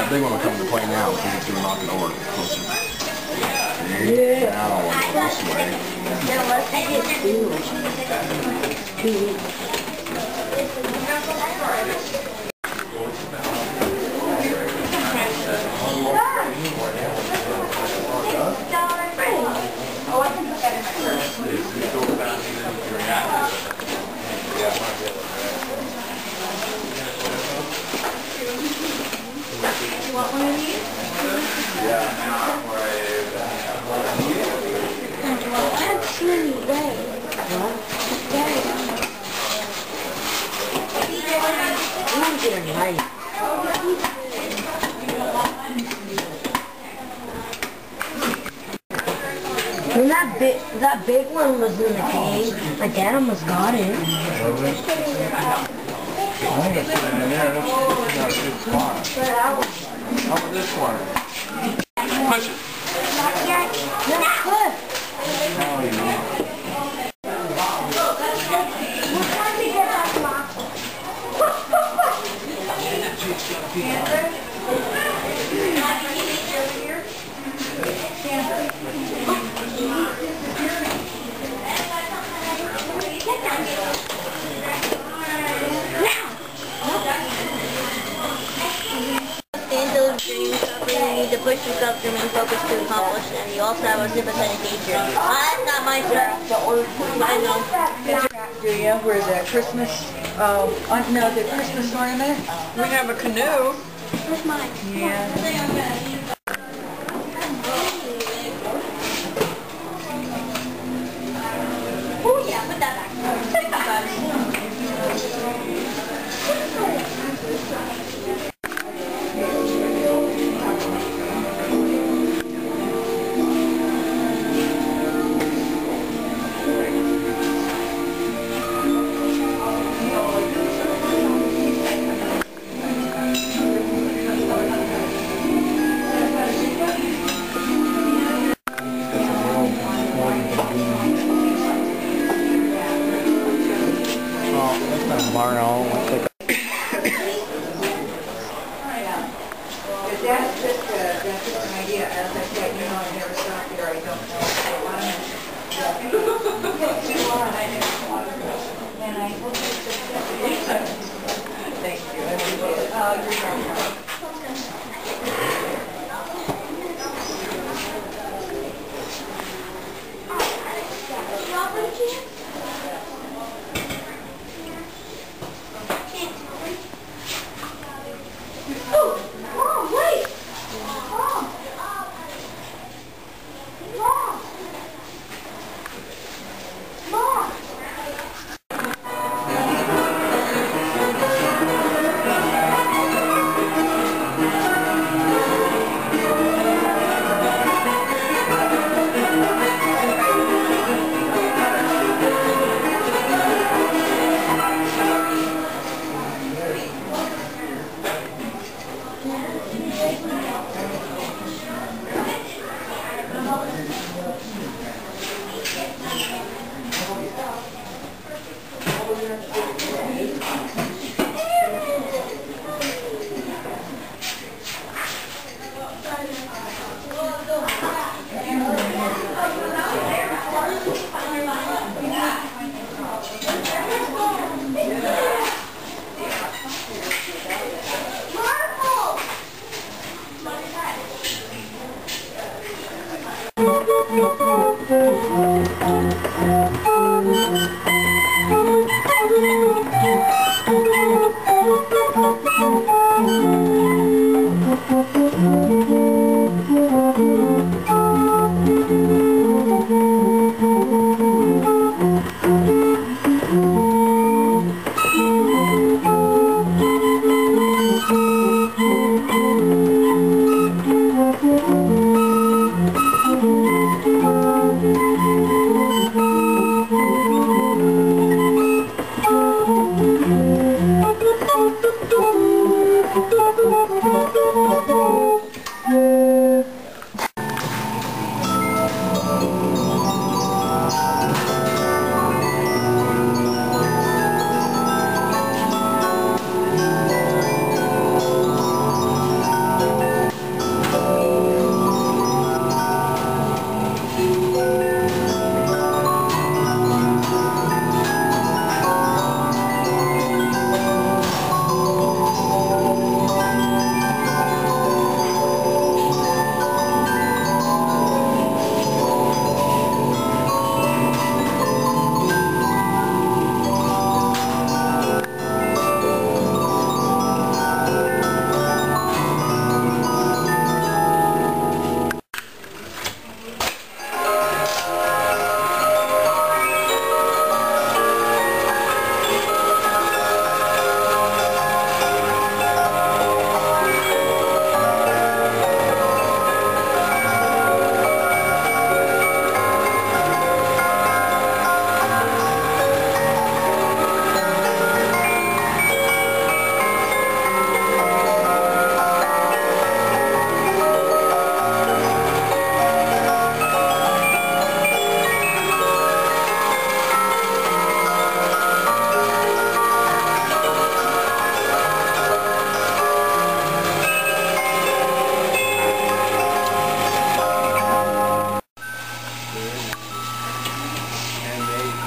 that big one will come into play now because it's going to knock it over closer. See? Yeah. Now I'll go this way. Now let's get two. Want one of these? That's really right. What? Very. I'm gonna get a knife. When that big one was in the cage, my dad almost got it. I think it's in there. That's not a good spot. How about this one? Push it. Yeah, that's good. To push yourself to remain focused to accomplish, and you also have a sympathetic nature. That's not my turn. I know. Do you? Where's that Christmas? No, the Christmas ornament. We have a canoe. Where's mine? Yeah. Oh yeah, put that back. Take that back. That's just an idea. As I said, I never stopped there. I don't know. Thank you.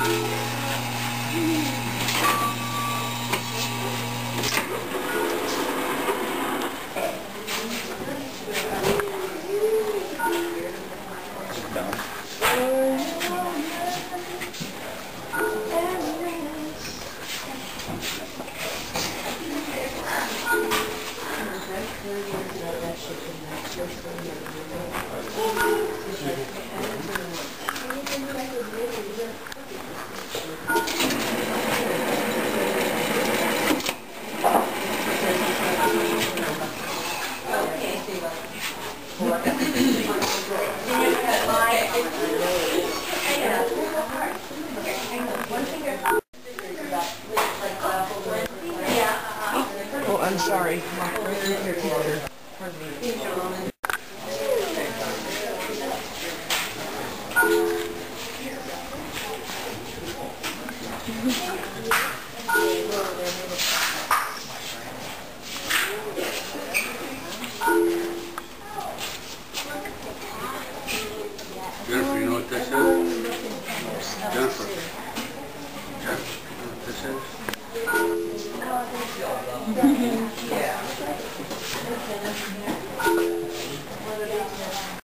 Oh, I'm sorry. Pardon me. Jennifer, you know what this is?